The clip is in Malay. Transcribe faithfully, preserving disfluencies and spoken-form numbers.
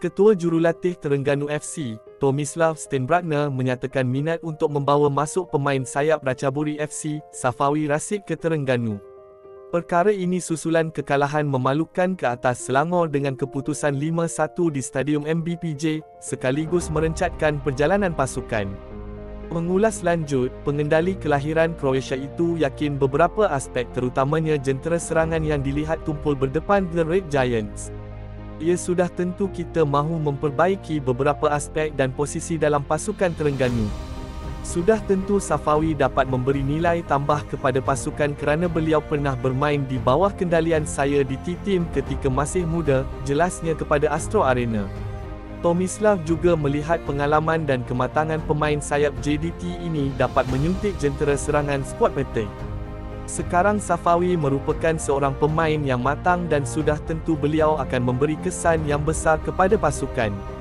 Ketua Jurulatih Terengganu F C, Tomislav Steinbruckner menyatakan minat untuk membawa masuk pemain sayap Ratchaburi F C, Safawi Rashid ke Terengganu. Perkara ini susulan kekalahan memalukan ke atas Selangor dengan keputusan lima satu di Stadium M B P J, sekaligus merencatkan perjalanan pasukan. Mengulas lanjut, pengendali kelahiran Croatia itu yakin beberapa aspek terutamanya jentera serangan yang dilihat tumpul berdepan The Red Giants. Ia sudah tentu kita mahu memperbaiki beberapa aspek dan posisi dalam pasukan Terengganu. Sudah tentu Safawi dapat memberi nilai tambah kepada pasukan kerana beliau pernah bermain di bawah kendalian saya di T-Team ketika masih muda, jelasnya kepada Astro Arena. Tomislav juga melihat pengalaman dan kematangan pemain sayap J D T ini dapat menyuntik jentera serangan skuad petik. Sekarang Safawi merupakan seorang pemain yang matang dan sudah tentu beliau akan memberi kesan yang besar kepada pasukan.